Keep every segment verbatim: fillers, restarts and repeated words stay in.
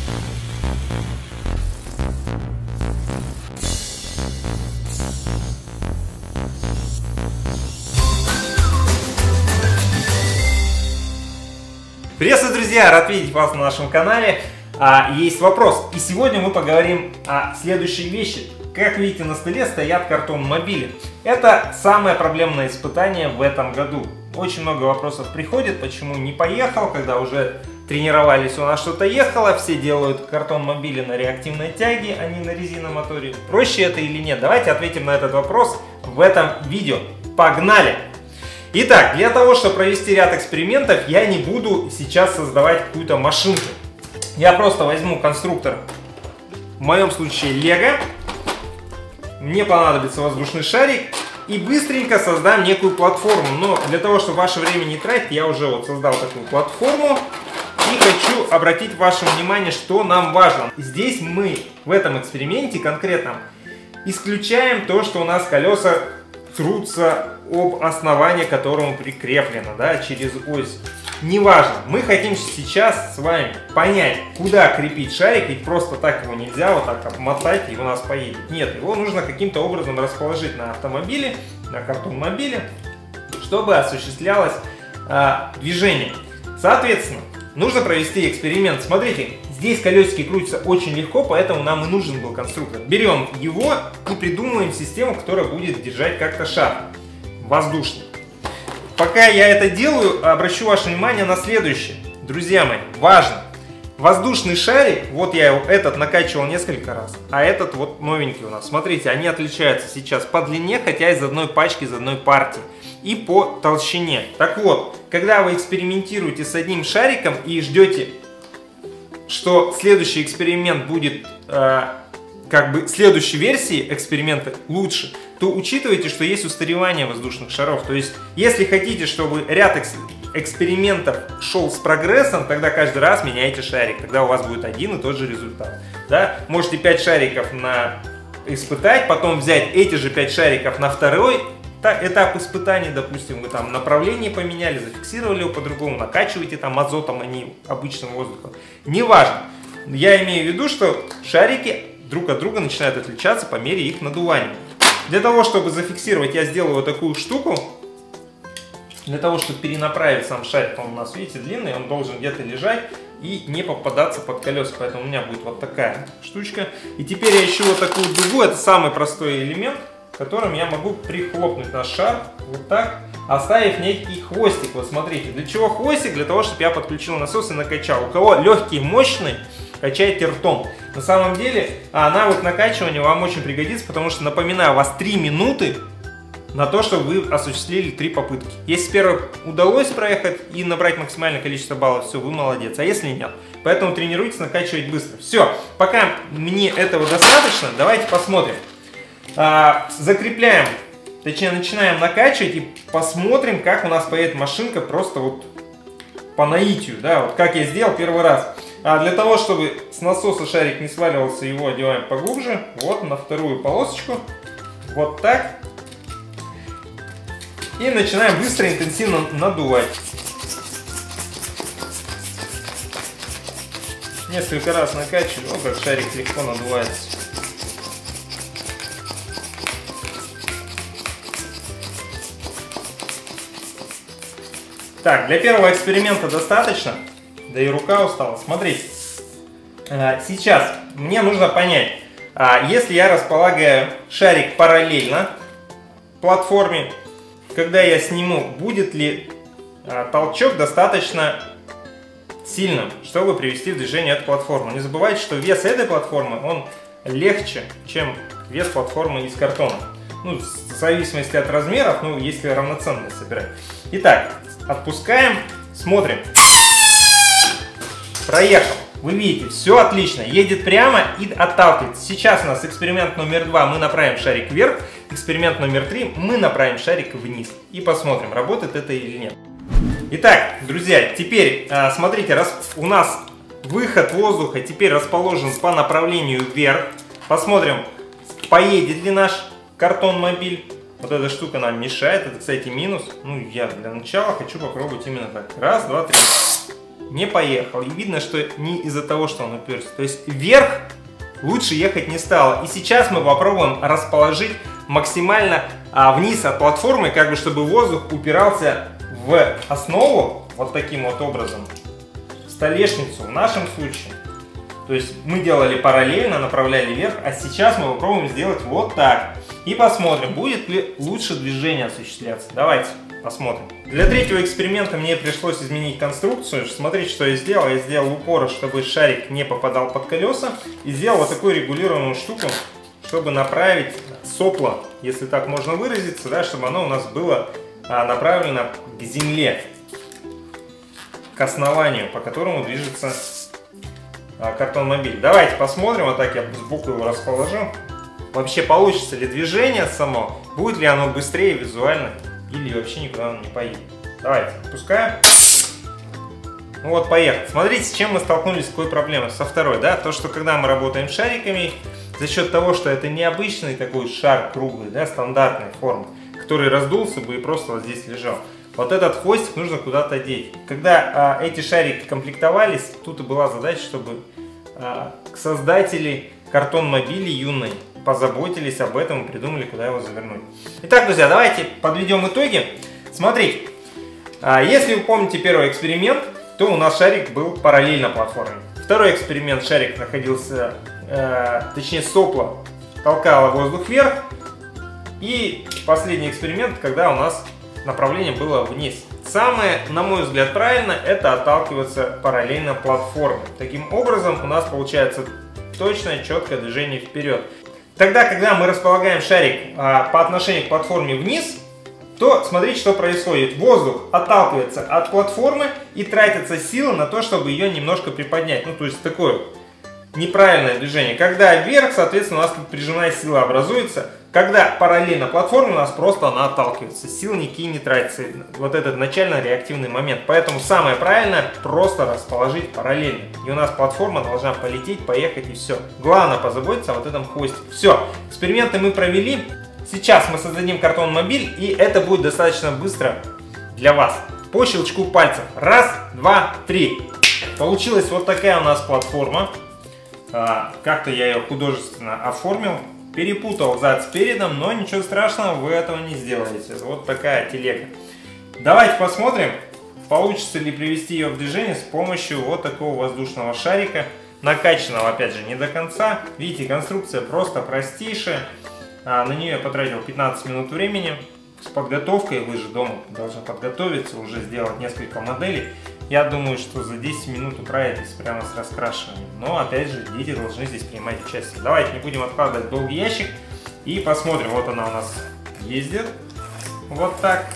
Приветствую, друзья! Рад видеть вас на нашем канале. А, есть вопрос. И сегодня мы поговорим о следующей вещи. Как видите, на столе стоят картон-мобили. Это самое проблемное испытание в этом году. Очень много вопросов приходит, почему не поехал, когда уже тренировались, у нас что-то ехало. Все делают картон-мобили на реактивной тяге, а не на резиномоторе. Проще это или нет? Давайте ответим на этот вопрос в этом видео. Погнали! Итак, для того, чтобы провести ряд экспериментов, я не буду сейчас создавать какую-то машинку. Я просто возьму конструктор, в моем случае Лего. Мне понадобится воздушный шарик и быстренько создам некую платформу. Но для того, чтобы ваше время не тратить, я уже вот создал такую платформу. И хочу обратить ваше внимание, что нам важно. Здесь мы в этом эксперименте конкретно исключаем то, что у нас колеса трутся об основание, к которому прикреплено, да, через ось. Неважно, мы хотим сейчас с вами понять, куда крепить шарик, ведь просто так его нельзя вот так обмотать и у нас поедет. Нет, его нужно каким-то образом расположить на автомобиле, на картон-мобиле, чтобы осуществлялось а, движение. Соответственно, нужно провести эксперимент. Смотрите, здесь колесики крутятся очень легко, поэтому нам и нужен был конструктор. Берем его и придумываем систему, которая будет держать как-то шар воздушный. Пока я это делаю, обращу ваше внимание на следующее. Друзья мои, важно. Воздушный шарик, вот я его, этот накачивал несколько раз, а этот вот новенький у нас. Смотрите, они отличаются сейчас по длине, хотя из одной пачки, из одной партии. И по толщине. Так вот, когда вы экспериментируете с одним шариком и ждете, что следующий эксперимент будет, э, как бы следующей версии эксперимента лучше, то учитывайте, что есть устаревание воздушных шаров. То есть, если хотите, чтобы ряд экс экспериментов шел с прогрессом, тогда каждый раз меняйте шарик. Тогда у вас будет один и тот же результат. Да? Можете пять шариков на испытать, потом взять эти же пять шариков на второй этап испытаний. Допустим, вы там направление поменяли, зафиксировали его по-другому, накачиваете там азотом, а не обычным воздухом. Неважно. Я имею в виду, что шарики друг от друга начинают отличаться по мере их надувания. Для того, чтобы зафиксировать, я сделаю вот такую штуку. Для того, чтобы перенаправить сам шарик, он у нас, видите, длинный, он должен где-то лежать и не попадаться под колеса. Поэтому у меня будет вот такая штучка. И теперь я ищу вот такую дугу. Это самый простой элемент, которым я могу прихлопнуть наш шар вот так, оставив некий хвостик. Вот смотрите, для чего хвостик? Для того, чтобы я подключил насос и накачал. У кого легкий, мощный, качайте ртом. На самом деле, навык накачивания вам очень пригодится, потому что, напоминаю, у вас три минуты на то, чтобы вы осуществили три попытки. Если первой удалось проехать и набрать максимальное количество баллов, все, вы молодец. А если нет? Поэтому тренируйтесь накачивать быстро. Все, пока мне этого достаточно, давайте посмотрим. А, закрепляем, точнее начинаем накачивать и посмотрим, как у нас поедет машинка просто вот по наитию, да, вот как я сделал первый раз. А для того, чтобы с насоса шарик не сваливался, его одеваем поглубже, вот на вторую полосочку, вот так. И начинаем быстро, интенсивно надувать. Несколько раз накачиваю, о, как шарик легко надувается. Так, для первого эксперимента достаточно, да и рука устала. Смотрите, сейчас мне нужно понять, если я располагаю шарик параллельно платформе, когда я сниму, будет ли толчок достаточно сильным, чтобы привести в движение эту платформу. Не забывайте, что вес этой платформы, он легче, чем вес платформы из картона. Ну, в зависимости от размеров, ну, если равноценные собирать. Итак, отпускаем, смотрим. Проехал. Вы видите, все отлично. Едет прямо и отталкивается. Сейчас у нас эксперимент номер два. Мы направим шарик вверх. Эксперимент номер три. Мы направим шарик вниз. И посмотрим, работает это или нет. Итак, друзья, теперь смотрите, раз у нас выход воздуха теперь расположен по направлению вверх. Посмотрим, поедет ли наш картон-мобиль. Вот эта штука нам мешает. Это, кстати, минус. Ну, я для начала хочу попробовать именно так. Раз, два, три. не поехал. И видно, что не из-за того, что он уперся. То есть вверх лучше ехать не стало. И сейчас мы попробуем расположить максимально а, вниз от платформы, как бы чтобы воздух упирался в основу вот таким вот образом. Столешницу в нашем случае. То есть мы делали параллельно, направляли вверх, а сейчас мы попробуем сделать вот так. И посмотрим, будет ли лучше движение осуществляться. Давайте посмотрим. Для третьего эксперимента мне пришлось изменить конструкцию. Смотрите, что я сделал. Я сделал упор, чтобы шарик не попадал под колеса. И сделал вот такую регулируемую штуку, чтобы направить сопло, если так можно выразиться, да, чтобы оно у нас было а, направлено к земле, к основанию, по которому движется а, картон-мобиль. Давайте посмотрим. Вот так я сбоку его расположу. Вообще получится ли движение само, будет ли оно быстрее визуально, или вообще никуда он не поедет. Давайте, отпускаем. Ну вот, поехали. Смотрите, с чем мы столкнулись, с какой проблемой. Со второй, да, то, что когда мы работаем с шариками, за счет того, что это необычный такой шар круглый, да, стандартной формы, который раздулся бы и просто вот здесь лежал. Вот этот хвостик нужно куда-то деть. Когда а, эти шарики комплектовались, тут и была задача, чтобы а, создатели картон-мобилей юной позаботились об этом и придумали, куда его завернуть. Итак, друзья, давайте подведем итоги. Смотрите, если вы помните первый эксперимент, то у нас шарик был параллельно платформе. Второй эксперимент, шарик находился, э, точнее сопло толкало воздух вверх. И последний эксперимент, когда у нас направление было вниз. Самое, на мой взгляд, правильно, это отталкиваться параллельно платформе. Таким образом у нас получается точное, четкое движение вперед. Тогда, когда мы располагаем шарик а, по отношению к платформе вниз, то смотрите, что происходит. Воздух отталкивается от платформы и тратятся силы на то, чтобы ее немножко приподнять. Ну, то есть такое неправильное движение. Когда вверх, соответственно, у нас тут прижимная сила образуется. Когда параллельно платформе, у нас просто она отталкивается. Силы никакие не тратятся. Вот этот начально-реактивный момент. Поэтому самое правильное просто расположить параллельно. И у нас платформа должна полететь, поехать и все. Главное позаботиться о вот этом хвосте. Все. Эксперименты мы провели. Сейчас мы создадим картон-мобиль, и это будет достаточно быстро для вас. По щелчку пальцев. Раз, два, три. Получилась вот такая у нас платформа. Как-то я ее художественно оформил. Перепутал зад с передом, но ничего страшного, вы этого не сделаете. Вот такая телега. Давайте посмотрим, получится ли привести ее в движение с помощью вот такого воздушного шарика. Накачанного, опять же, не до конца. Видите, конструкция просто простейшая. На нее я потратил пятнадцать минут времени. С подготовкой, вы же дома должны подготовиться, уже сделать несколько моделей. Я думаю, что за десять минут управитесь прямо с раскрашиванием. Но, опять же, дети должны здесь принимать участие. Давайте не будем откладывать долгий ящик и посмотрим. Вот она у нас ездит. Вот так.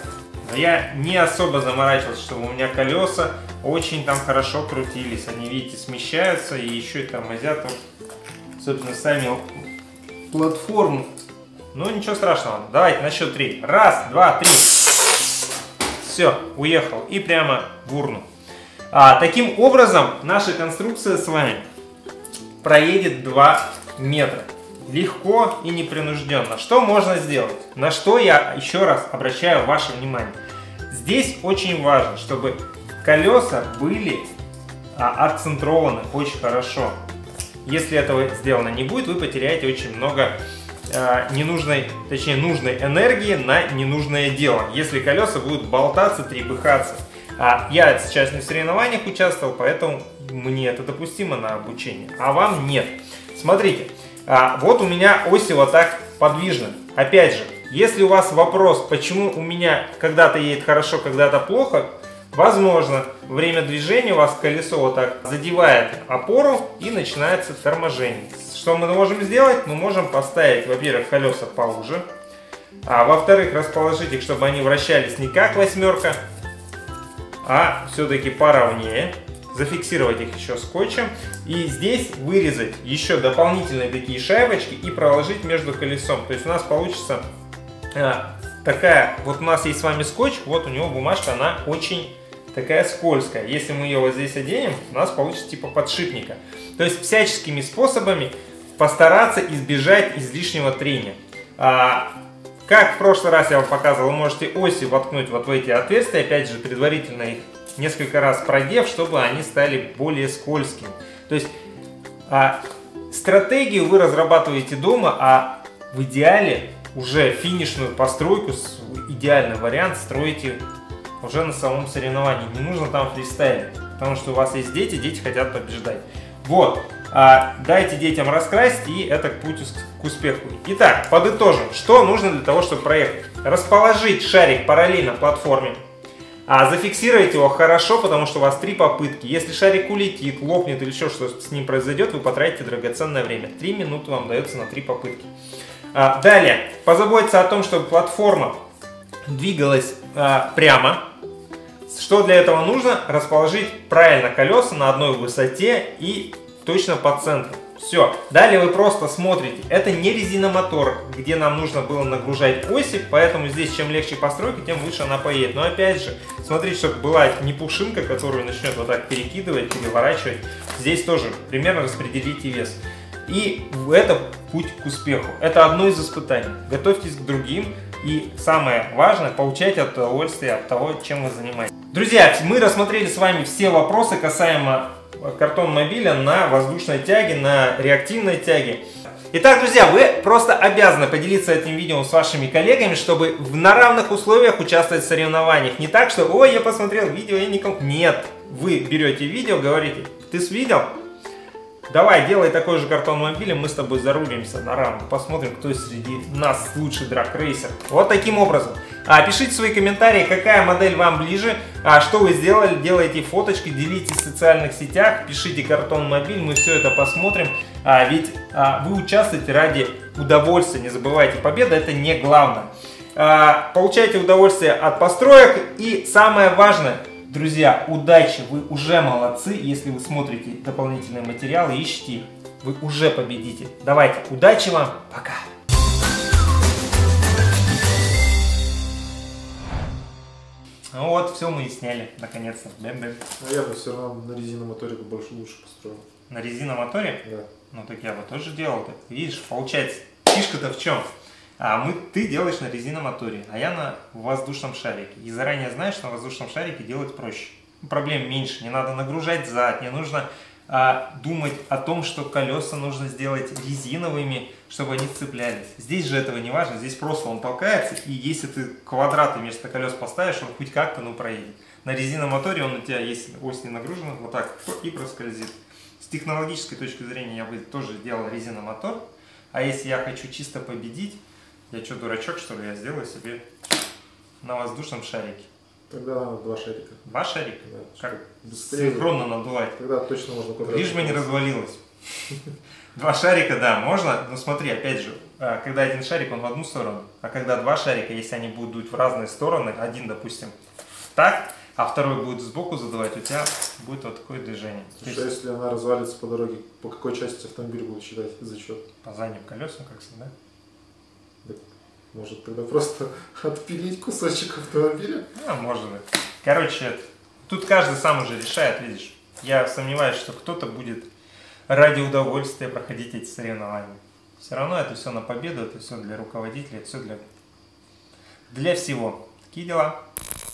Я не особо заморачивался, чтобы у меня колеса очень там хорошо крутились. Они, видите, смещаются и еще и тормозят. Вот, собственно, сами платформу. Ну, ничего страшного. Давайте на счет три. Раз, два, три. Все, уехал. И прямо в урну. А, таким образом, наша конструкция с вами проедет два метра. Легко и непринужденно. Что можно сделать? На что я еще раз обращаю ваше внимание. Здесь очень важно, чтобы колеса были а, отцентрованы очень хорошо. Если этого сделано не будет, вы потеряете очень много э, ненужной, точнее нужной энергии на ненужное дело. Если колеса будут болтаться, трепыхаться. А я сейчас не в соревнованиях участвовал, поэтому мне это допустимо на обучение, а вам нет. Смотрите, э, вот у меня оси вот так подвижны. Опять же, если у вас вопрос, почему у меня когда-то едет хорошо, когда-то плохо, возможно, время движения у вас колесо вот так задевает опору и начинается торможение. Что мы можем сделать? Мы можем поставить, во-первых, колеса поуже, а во-вторых, расположить их, чтобы они вращались не как восьмерка, а все-таки поровнее. Зафиксировать их еще скотчем. И здесь вырезать еще дополнительные такие шайбочки и проложить между колесом. То есть у нас получится а, такая, вот у нас есть с вами скотч, вот у него бумажка, она очень такая скользкая. Если мы ее вот здесь оденем, у нас получится типа подшипника. То есть всяческими способами постараться избежать излишнего трения. А, как в прошлый раз я вам показывал, вы можете оси воткнуть вот в эти отверстия. Опять же, предварительно их несколько раз продев, чтобы они стали более скользкими. То есть а, стратегию вы разрабатываете дома, а в идеале уже финишную постройку, идеальный вариант строите уже на самом соревновании. Не нужно там фристайлить, потому что у вас есть дети, дети хотят побеждать. Вот, а, дайте детям раскрасить, и это путь к успеху. Итак, подытожим, что нужно для того, чтобы проехать. Расположить шарик параллельно платформе. А зафиксировать его хорошо, потому что у вас три попытки. Если шарик улетит, лопнет или еще что с ним произойдет, вы потратите драгоценное время. три минуты вам дается на три попытки. А, далее, позаботиться о том, чтобы платформа двигалась а, прямо. Что для этого нужно? Расположить правильно колеса на одной высоте и точно по центру. Все. Далее вы просто смотрите. Это не резиномотор, где нам нужно было нагружать оси, поэтому здесь чем легче постройка, тем выше она поедет. Но опять же, смотрите, чтобы была не пушинка, которую начнет вот так перекидывать, переворачивать. Здесь тоже примерно распределите вес. И это путь к успеху. Это одно из испытаний. Готовьтесь к другим. И самое важное, получайте удовольствие от того, чем вы занимаетесь. Друзья, мы рассмотрели с вами все вопросы касаемо картон-мобиля на воздушной тяге, на реактивной тяге. Итак, друзья, вы просто обязаны поделиться этим видео с вашими коллегами, чтобы на равных условиях участвовать в соревнованиях. Не так, что «Ой, я посмотрел видео, я никому...» Нет, вы берете видео, говорите «Ты видел? Давай, делай такой же картон-мобиль, мы с тобой зарубимся на равных, посмотрим, кто среди нас лучший драг-рейсер». Вот таким образом. А, пишите свои комментарии, какая модель вам ближе, а, что вы сделали, делайте фоточки, делитесь в социальных сетях, пишите картон-мобиль, мы все это посмотрим. А, ведь а, вы участвуете ради удовольствия, не забывайте, победа это не главное. А, получайте удовольствие от построек и самое важное, друзья, удачи, вы уже молодцы, если вы смотрите дополнительные материалы, ищите их, вы уже победите. Давайте, удачи вам, пока! Ну вот, все мы и сняли, наконец-то. А я бы все равно на резиномоторе больше лучше построил. На резиномоторе? Да. Ну так я бы тоже делал. Так. Видишь, получается, фишка-то в чем? А мы, ты делаешь на резиномоторе, а я на воздушном шарике. И заранее знаешь, что на воздушном шарике делать проще. Проблем меньше, не надо нагружать зад, не нужно а, думать о том, что колеса нужно сделать резиновыми, чтобы они цеплялись. Здесь же этого не важно, здесь просто он толкается, и если ты квадраты вместо колес поставишь, он хоть как-то, ну, проедет. На резиномоторе он у тебя, если ось не нагружена, вот так и проскользит. С технологической точки зрения я бы тоже делал резиномотор, а если я хочу чисто победить, я что, дурачок, что ли, я сделаю себе на воздушном шарике. Тогда надо два шарика. Два шарика? Да, как быстрее. Синхронно надувать. Тогда точно можно квадрат. Лишь бы не развалилось. Два шарика, да, можно, но смотри, опять же, когда один шарик, он в одну сторону, а когда два шарика, если они будут дуть в разные стороны, один, допустим, в такт, а второй будет сбоку задувать, у тебя будет вот такое движение. Слушай, а если она развалится по дороге, по какой части автомобиля будет считать зачет? По задним колесам, как всегда. Да, может тогда просто отпилить кусочек автомобиля? А, может быть. Короче, тут каждый сам уже решает, видишь. Я сомневаюсь, что кто-то будет ради удовольствия проходить эти соревнования. Все равно это все на победу, это все для руководителя, это все для, для всего. Такие дела.